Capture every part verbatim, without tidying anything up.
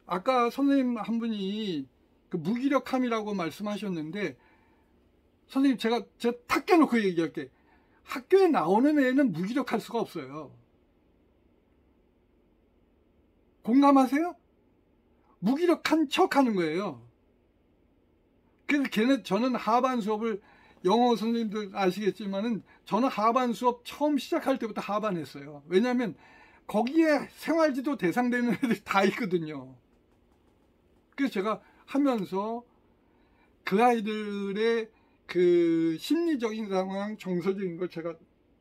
아까 선생님 한 분이 그 무기력함이라고 말씀하셨는데, 선생님 제가 제가 탁 깨놓고 얘기할게. 학교에 나오는 애는 무기력할 수가 없어요. 공감하세요? 무기력한 척 하는 거예요. 그래서 걔네, 저는 하반 수업을, 영어 선생님들 아시겠지만은 저는 하반 수업 처음 시작할 때부터 하반 했어요. 왜냐하면 거기에 생활지도 대상되는 애들이 다 있거든요. 그래서 제가 하면서 그 아이들의 그 심리적인 상황, 정서적인 걸 제가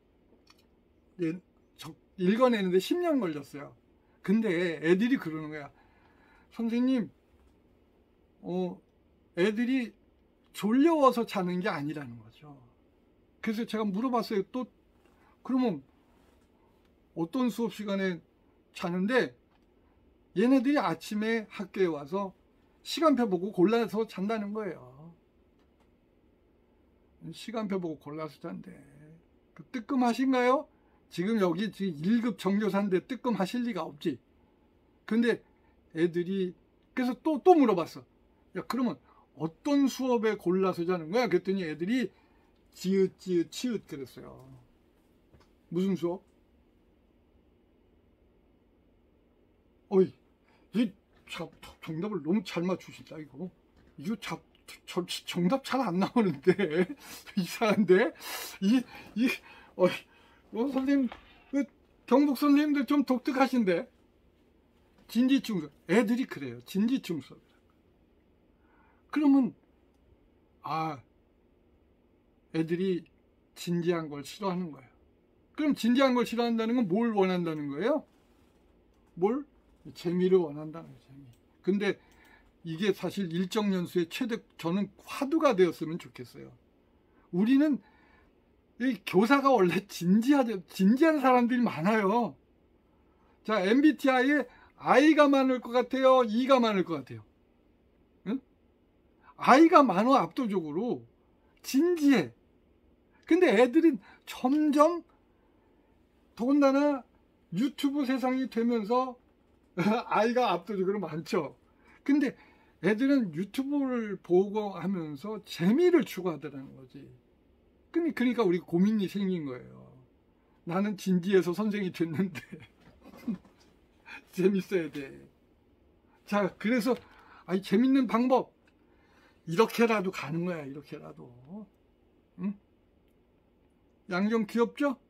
읽어내는데 십 년 걸렸어요. 근데 애들이 그러는 거야. 선생님, 어, 애들이 졸려워서 자는 게 아니라는 거죠. 그래서 제가 물어봤어요. 또, 그러면 어떤 수업 시간에 자는데, 얘네들이 아침에 학교에 와서 시간표 보고 골라서 잔다는 거예요. 시간표 보고 골라서 잔대. 그 뜨끔하신가요? 지금 여기 지금 일 급 정교사인데 뜨끔하실 리가 없지. 근데 애들이, 그래서 또, 또 물어봤어. 야, 그러면 어떤 수업에 골라서 자는 거야? 그랬더니 애들이 지읒, 지읒, 치읒 그랬어요. 무슨 수업? 어이, 이 정답을 너무 잘 맞추신다, 이거. 이거 자, 저, 정답 잘 안 나오는데. 이상한데? 이, 이, 어이, 어, 선생님, 그 경북 선생님들 좀 독특하신데. 진지충 수업. 애들이 그래요. 진지충 수업. 그러면, 아, 애들이 진지한 걸 싫어하는 거예요. 그럼 진지한 걸 싫어한다는 건 뭘 원한다는 거예요? 뭘? 재미를 원한다는 거예요. 재미. 근데 이게 사실 일정 연수의 최대, 저는 화두가 되었으면 좋겠어요. 우리는 이 교사가 원래 진지하죠. 진지한 사람들이 많아요. 자, 엠비티아이에 I가 많을 것 같아요? E가 많을 것 같아요? 응? I가 많아, 압도적으로. 진지해. 근데 애들은 점점, 더군다나 유튜브 세상이 되면서 I가 압도적으로 많죠. 근데 애들은 유튜브를 보고 하면서 재미를 추구하더라는 거지. 그러니까 우리 고민이 생긴 거예요. 나는 진지해서 선생이 됐는데 재밌어야 돼. 자, 그래서 아니, 재밌는 방법 이렇게라도 가는 거야. 이렇게라도. 응? 양좀 귀엽죠?